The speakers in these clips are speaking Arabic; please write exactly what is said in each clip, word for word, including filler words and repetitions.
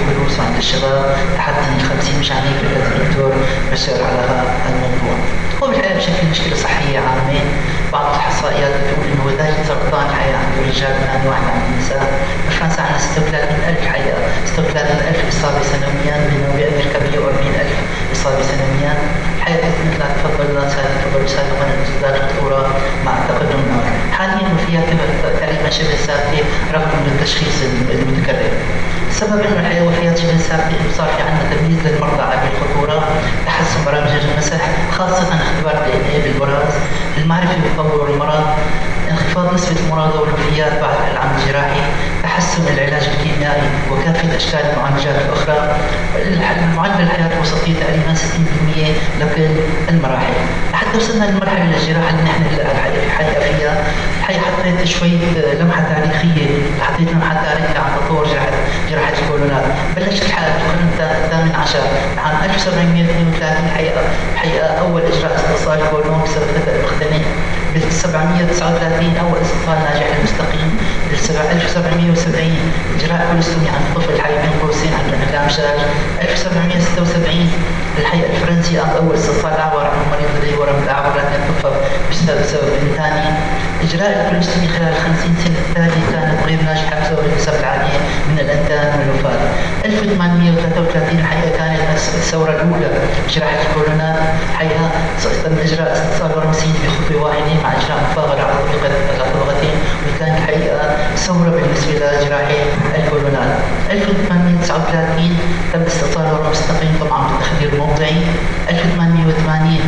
الدروس وعند الشباب لحد سن الخمسين. مشان هيك رحلة الدكتور بشر على هذا الموضوع. هو بالحقيقة بشكل مشكلة صحية عامة. بعض الإحصائيات بتقول إنه نتائج سرطان الحقيقة عند الرجال ثاني واحد عند النساء. بفرنسا عندنا ستة وثلاثين ألف حقيقة ستة وثلاثين ألف إصابة سنويا، بينما بأمريكا مئة وأربعين ألف إصابة سنويا. الحقيقة مثل ما تفضلنا تفضلوا سابقا أن تزداد الخطورة مع تقدم العمر. حاليا وفيات تقريبا شبه ثابتة رغم من التشخيص المتكرر. السبب انه الحقيقه وفيات شبه ثابته انه صار في عندنا تمييز للمرضى عالي الخطوره، تحسن برامج المسح، خاصه اختبار الدي ان اي بالبراز، المعرفه بتطور المرض، انخفاض نسبه المرضى والوفيات بعد العمل الجراحي، تحسن العلاج الكيميائي وكافه اشكال المعالجات الاخرى. معدل الحياه الوسطيه تقريبا ستين بالمئة لكل المراحل. لحتى وصلنا للمرحله الجراحه اللي نحن الحقيقه فيها. الحقيقه حطيت شوي لمحه تاريخيه، حطيت لمحه تاريخيه عن تطور جراحه جراحه الكولونات. بلشت الحقيقه بالقرن الثامن عشر عام ألف وسبعمئة واثنين وثلاثين. الحقيقه الحقيقه اول اجراء استئصال كولون بسبب خطا مختنق. بال سبعمئة وتسعة وثلاثين اول استئصال ناجح المستقيم. بال ألف وسبعمئة وسبعين اجراء كولوستومي عند طفل الحقيقه بين قوسين عنده انعدام شاج. ألف وسبعمئة وستة وسبعين الحقيقه الفرنسي قام اول استئصال اعور عند مريض لديه ورم الاعور لكن توفى بسبب سبب ثاني. اجراء الكولوستومي خلال خمسين سنه التاليه كانت غير ناجحه بسبب النسب العاليه من الانتان والوفاه. ألف وثمانمئة وثلاثة وثلاثين الحقيقه كانت الثوره الاولى جراحه الكولونات. الحقيقه تم اجراء استئصال ورمسين بخطوه واحده مع اجراء مفاضله على طبقتين، وكان الحقيقه ثوره بالنسبه لجراحه الكولونات. ألف وثمانمئة وتسعة وثلاثين تم استئصال ورم مستقيم طبعا بالتخدير الموضعي. ألف وثمانمئة وثمانين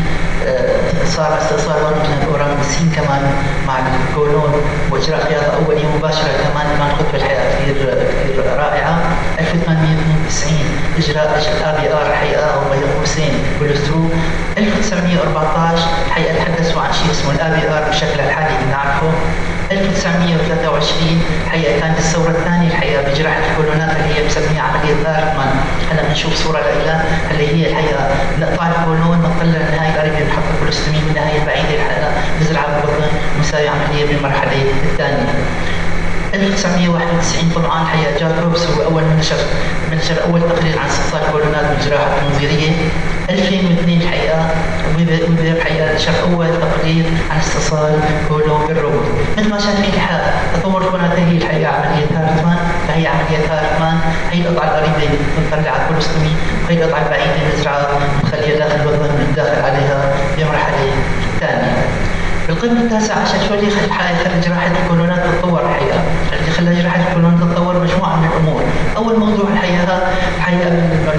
صار استئصال ورم السين كمان مع الكولون واجراء خياطه اوليه مباشره كمان كمان خطوه الحقيقه كثير كثير رائعه. ألف وثمانمئة واثنين وتسعين اجراء ار بي ار الحقيقه او بين قوسين كولوسترو. ألف وتسعمئة وأربعة عشر الحقيقه تحدثوا عن شيء اسمه الار بي ار بشكل الحالي اللي بنعرفه. ألف وتسعمئة وثلاثة وعشرين الحقيقه كانت الثوره الثانيه الحقيقه بجراحه الكولونات اللي هي بسميها عمليه ارتمان. هلا بنشوف صوره لها اللي هي الحقيقه نقطع الكولون نطلع النهايه القريبه بنحط الكولوستومي بالنهايه البعيده الحقيقه نزرعها بالبطن ونسوي عمليه بالمرحله الثانيه. ألف وتسعمئة وواحد وتسعين طبعا الحقيقه جاك روبس هو اول من نشر من نشر اول تقرير عن استئصال الكولونات بالجراحه التنظيريه. ألفين واثنين الحقيقه ويبر الحقيقه نشر اول تقرير عن استئصال كولون بالروبوت. مثل ما شايفين الحقيقه تطور الكولونات هي الحقيقه عمليه هارتمان. فهي عمليه هارتمان هي القطعه القريبه بنطلع على الكولوستومي وهي القطعه البعيده نزرعها ونخليها داخل البطن وندخل عليها بمرحله ثانيه. بالقرن التاسع عشر شو اللي خلى خلى جراحه الكولونات تتطور الحقيقه؟ اللي خلى جراحه الكولونات تتطور مجموعه من الامور. اول موضوع الحقيقه الحقيقه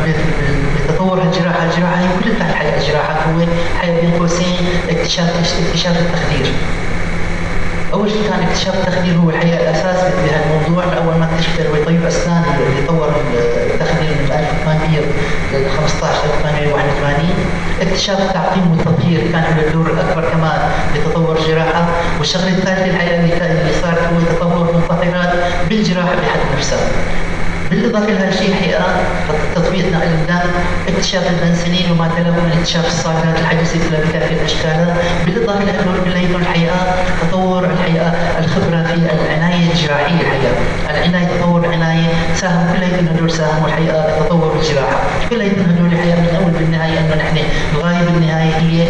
بتطور الجراحه الجراحه هي كلها الحقيقه الجراحه هو الحقيقه بين قوسين اكتشاف اكتشاف التخدير. اول شيء كان اكتشاف التخدير هو الحقيقه الاساس بهالموضوع. اول ما اكتشف طبيب اسنان اللي طور التخدير من ألف وثمانمئة ل خمسة عشر ألف وثمانمئة وواحد وثمانين. اكتشاف التعقيم والتطهير كان له الدور الاكبر كمان بتطور الجراحه. والشغله الثالثه الحقيقه اللي صارت هو تطور المطهرات بالجراحه بحد نفسها. بالاضافه لهالشيء الحقيقه تطبيق نقل الدم، اكتشاف البنسلين وما تلاه من اكتشاف الصاغات الحديثه بكافه اشكالها. بالاضافه لهدول كلياتهم الحقيقه تطور الحقيقه الخبره في العنايه الجراحيه الحقيقه، العنايه تطور العنايه ساهم كلياتهم هدول ساهموا الحقيقه بتطور الجراحه، كلياتهم هدول الحقيقه من اول بالنهايه انه نحن الغايه بالنهايه هي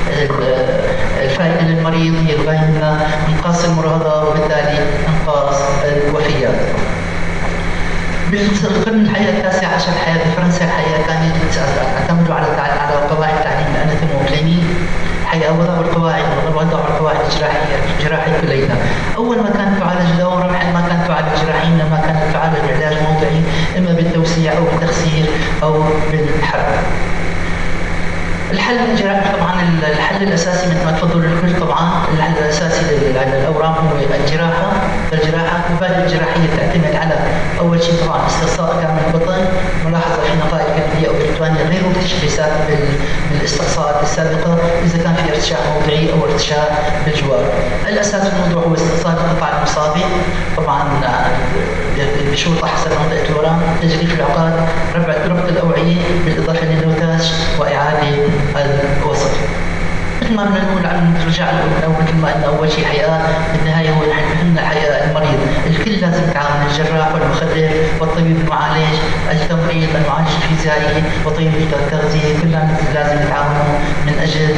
الفائده للمريض، هي الغايه منها انقاص المراهقه وبالتالي انقاص الوفيات. بالقرن الحقيقه التاسع عشر الحقيقه بفرنسا الحقيقه كانوا اعتمدوا على على قواعد تعليم الاناتومي والكلينيك. الحقيقه وضعوا القواعد وضعوا القواعد الجراحيه الجراحيه كلياتها. اول ما كانت تعالج دورا حين ما كانت تعالج جراحيا لما كانت تعالج علاج موضعي اما بالتوسيع او بالتخسير او بالحرق. الحل الجراحي طبعا الحل الاساسي مثل ما تفضلوا الكل طبعا الحل الاساسي للاورام هو الجراحه. الجراحه المبادئ الجراحيه تعتمد على اول شيء طبعا استقصاء كامل البطن. ملاحظه في نقائص كبديه او بريتوانيه غير مكتشفه بالاستقصاءات السابقه اذا كان في ارتشاح موضعي او ارتشاح بالجوار. الاساس في الموضوع هو استئصال القطع المصابه طبعا بشروطها حسب منطقه الورم، تجريف العقاد، ربط ربط الاوعيه بالاضافه للنوتاج واعاده الوسط. مثل ما بدنا نقول عن نرجع نقول مثل ما قلنا اول شيء حقيقه بالنهايه هو نحن فهمنا الحقيقه المريض الكل لازم يتعاون، الجراح والمخدر والطبيب المعالج، التمريض، المعالج الفيزيائي وطبيب التغذية، كلهم لازم يتعاونوا من أجل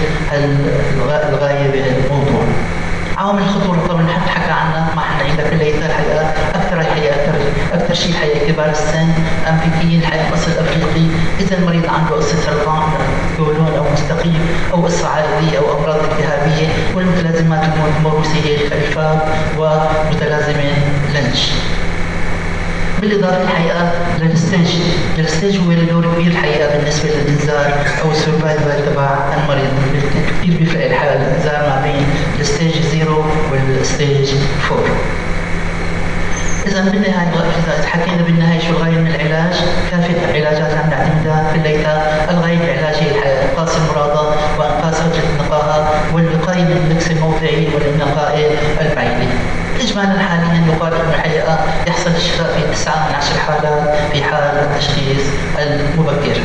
الغاية بهالموضوع. عوامل الخطورة طبعا نحن حكى عنها ما حنعيدها كلياتها الحقيقة، أكثر الحقيقة أكثر أكثر شيء الحقيقة كبار السن، أمريكيين الحقيقة الأصل الأفريقي، إذا المريض عنده قصة سرطان كولون أو مستقيم أو قصة عائلية أو أمراض التهابية، والمتلازمات الموروثية هي الخلفاء ومتلازمة لينش. بالإضافة الحقيقة للستيج، الستيج هو له دور كبير الحقيقة بالنسبة للإنذار أو السرفايفل تبع المريض، كثير بيفرق الحالة الإنذار ما بين الستيج صفر والستيج أربعة. إذا بالنهاية إذا حكينا بالنهاية شو الغاية من العلاج، كافة العلاجات عم نعتمدها كلياتها، الغاية من العلاج هي الحقيقة إنقاص المرضى وإنقاص فترة النقاهة والوقاية من المكس الموضعي والنقاء البعيدة. إجمالا حاليا يقال أن الحقيقة يحصل الشفاء في تسعة من عشر حالات في حال التشخيص المبكر.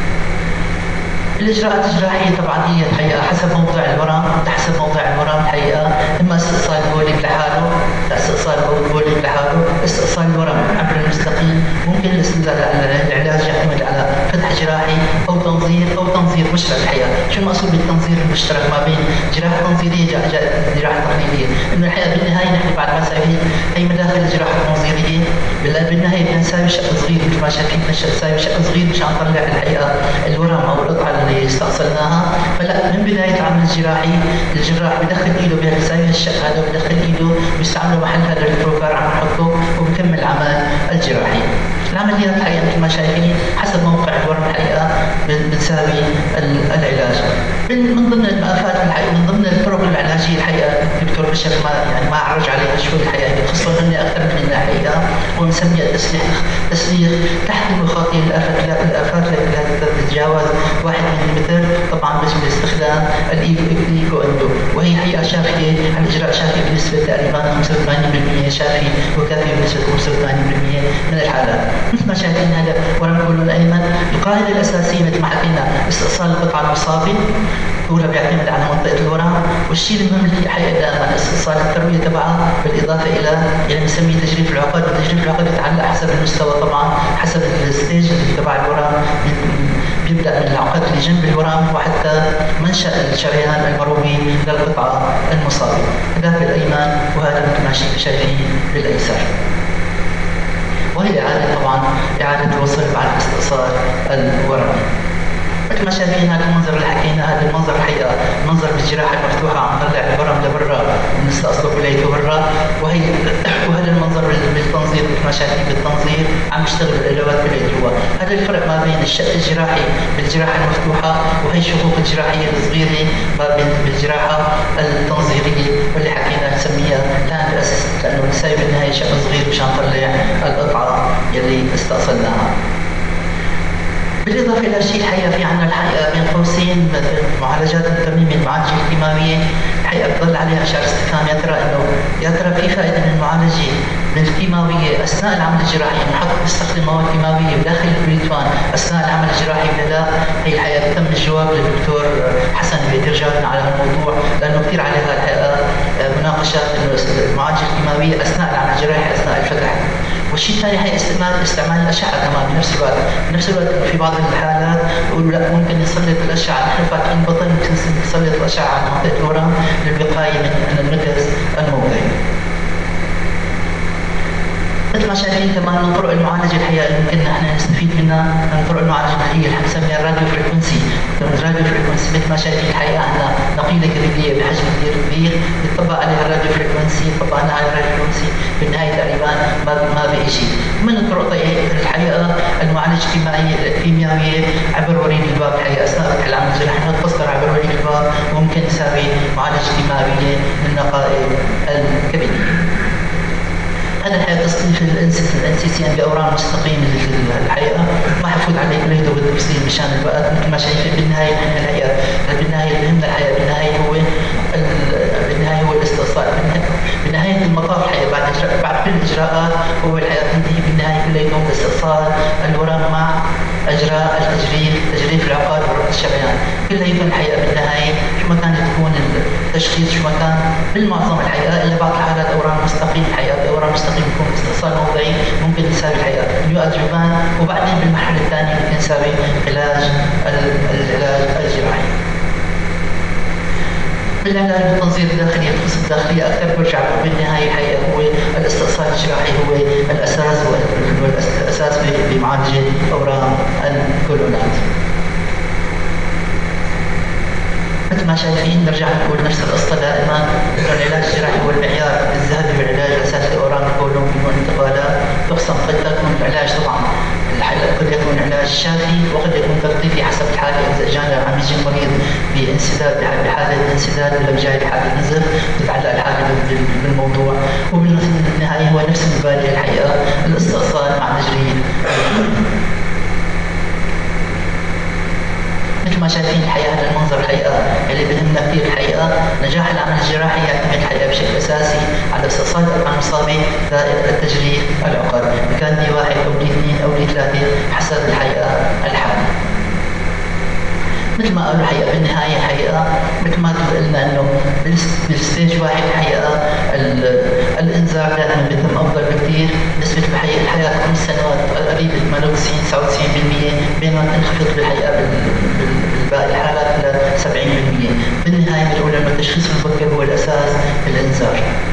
الإجراءات الجراحية طبعا هي الحقيقة حسب موضع الورم، حسب موضع الورم الحقيقة إما استئصال البوليب لحاله، استئصال البوليب لحاله، استئصال الورم عبر المستقيم، ممكن العلاج يعتمد على فتح جراحي أو تنظير أو تنظير مشترك الحقيقة. شو المقصود بالتنظير المشترك ما بين جراحة تنظيرية جراحة تقليدية؟ إنه الحقيقة بالنهاية نحن بعد ما ساوي هي مداخل الجراحة التنظيرية، بالنهاية بنساوي شق صغير مثل ما شايفين بنساوي شق صغير مشان نطلع الحقيقة الورم أو القطعة اللي استأصلناها. فلا من بداية العمل الجراحي الجراح بدخل ايده بهالساوي الشق هذا وبدخل ايده بيستعمله محل هذا البروفار عم نحطه وبكمل العمل الجراحي. العمليات الحقيقة مثل ما شايفين حسب موقع الورم الحقيقة بنساوي العلاج. من ضمن المآفات الحقيقة من ضمن الطرق العلاجية الحقيقة الدكتور بشر ما يعني ما عرج عليها شوي الحقيقة خصوصا اني اكثر من الحقيقة ونسميها تسليح تسليح تحت المخاطي الآفات الآفات التي تتجاوز واحد ملم طبعا بس باستخدام الايكو اندو، وهي حقيقة شافية على اجراء شافي بنسبة تقريبا خمسة وثمانين بالمئة شافي وكافي بنسبة خمسة وثمانين بالمئة من الحالات. مثل ما شايفين هذا ورم كولون ايمن، القاعدة الاساسية مثل ما حكينا استئصال القطعة المصابة هو بيعتمد على منطقة الورم، والشيء المهم اللي حقيقة دائما استئصال التروية تبعها بالإضافة إلى يعني بنسميه تجريف العقد، وتجريف العقد يتعلق حسب المستوى طبعا حسب الستيج تبع الورم، بيبدأ من العقد اللي جنب الورم وحتى منشأ الشريان المروي للقطعة المصابة. هذا بالأيمن وهذا مثل ما شايفين بالأيسر. وهي إعادة طبعا إعادة الوصل بعد استئصال الورم. مثل ما شايفين هذا المنظر اللي حكينا، هذا المنظر الحقيقة منظر بالجراحة المفتوحة عم نطلع الورم لبرا ونستأصله كليته برا، وهي وهذا المنظر بالتنظير مثل ما شايفين بالتنظير عم يشتغل الأدوات كليته جوا. هذا الفرق ما بين الشق الجراحي بالجراحة المفتوحة وهي الشقوق الجراحية الصغيرة ما بين بالجراحة التنظيرية واللي حكينا نسميها لاند اسيست، لأنه بنساوي بالنهاية شق صغير مشان نطلع القطعة يلي استأصلناها. بالإضافة إلى شيء الحقيقة في عنا الحقيقة بين قوسين معالجات الترميم المعالجة الكيماوية الحقيقة بتضل عليها إشارة استفهام، يا ترى إنه يا ترى في فائدة من المعالجة من الكيماوية أثناء العمل الجراحي، نحط نستخدم مواد كيماوية بداخل البريتوان أثناء العمل الجراحي ولا لا؟ هي الحقيقة تم الجواب للدكتور حسن بيقدر جاوبنا على الموضوع، لأنه كثير عليها الحقيقة مناقشات إنه المعالجة الكيماوية أثناء العمل الجراحي أثناء الفتح. والشيء الثاني هي استعمال استعمال الاشعه كمان بنفس الوقت، بنفس الوقت في بعض الحالات بيقولوا لا ممكن نسلط الاشعه، نحن فاتحين بطن ممكن نسلط الاشعه على منطقه الورم للوقايه من النكز الموضعي. مثل ما شايفين كمان من طرق المعالجه الحقيقه اللي ممكن نحن نستفيد منها من طرق المعالجه اللي هي اللي بنسميها الراديو فريكونسي. الراديو فريكونسي مثل ما شايفين الحقيقه عندنا نقيله كبديه بحجم كثير كبير بيطبق عليها الراديو فريكونسي، طبقنا على الراديو فريكونسي بالنهايه تقريبا ما ما بقي شيء. من الطرق الحقيقه المعالجه الكيميائيه الكيميائيه عبر وريد الباب الحقيقه اثناء فتح العمل الجراحي نحط قسطره عبر وريد الباب وممكن نساوي معالجه كيميائيه للنقائل الكبديه. هذا الحقيقة تصنيف الان سي سي ان باورام مستقيم الحقيقة ما حفوت عليه كليته بالتفصيل مشان الوقت. مثل ما شايفين بالنهاية نحن الحقيقة بالنهاية اللي يهمنا الحقيقة بالنهاية هو بالنهاية هو الاستئصال. بنهاية المطاف الحقيقة بعد بعد كل الإجراءات هو الحقيقة تنتهي بالنهاية كليته باستئصال الورم مع إجراء التجريف تجريف العقاد وربط الشريان. كلها يكون الحقيقة بالنهاية شو ما كانت تكون التشخيص شو ما كان بالمعظم الحقيقه، الا بعض الحالات اورام مستقيم الحقيقه، باورام مستقيم يكون استئصال موضعي ممكن يساوي الحقيقه نيو ادجوفان، وبعدين بالمرحله الثانيه ممكن يساوي علاج العلاج الجراحي. بالعلاج بالتنظير الداخلي الخصوص الداخليه اكثر برجع بالنهايه الحقيقه هو الاستئصال الجراحي هو الاساس والاساس بمعالجه اورام الكولونات. مثل ما شايفين نرجع نقول نفس القصه دائما، انه العلاج الجراحي هو المعيار الذهبي بالعلاج الاساسي لاورام الكولون بدون انتقالات. تقسم قد تكون العلاج طبعا قد يكون علاج شافي وقد يكون تلطيفي حسب الحاله، اذا جانا عم يجي مريض بانسداد بحاله انسداد ولا جاي بحاله نزف تتعلق الحاله بالموضوع، وبالنهايه هو نفس المبادئ الحقيقه الاستئصال مع تجريد. مثل ما شايفين الحقيقه هذا المنظر الحقيقه اللي بهمنا كثير الحقيقه، نجاح العمل الجراحي يعتمد الحقيقه بشكل اساسي على استئصال الارقام المصابه زائد التجريح العقد، كان دي واحد او دي اثنين او دي ثلاثه حسب الحقيقه الحاله. مثل ما قالوا الحقيقه بالنهايه الحقيقه مثل ما قلنا انه بالستيج واحد الحقيقه الانذار دائما بيتم افضل بكثير، نسبه الحقيقه الحياه خمس سنوات قريبه ثمانية وتسعين تسعة وتسعين بالمئة، بينما تنخفض بالحقيقه بالباقي الحالات ل سبعين بالمئة. بالنهايه بنقول انه التشخيص المبكر هو الاساس في الانذار.